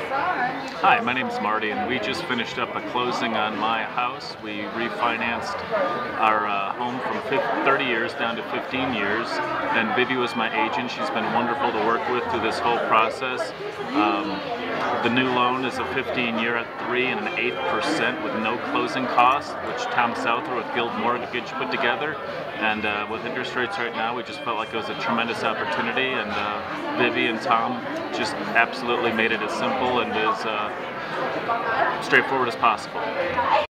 Hi, my name is Marty, and we just finished up a closing on my house. We refinanced our home from 30 years down to 15 years, and Vivi was my agent. She's been wonderful to work with through this whole process. The new loan is a 15-year at 3.125% with no closing costs, which Tom Souther with Guild Mortgage put together. And with interest rates right now, we just felt like it was a tremendous opportunity, and Vivi and Tom just absolutely made it as simple and as straightforward as possible.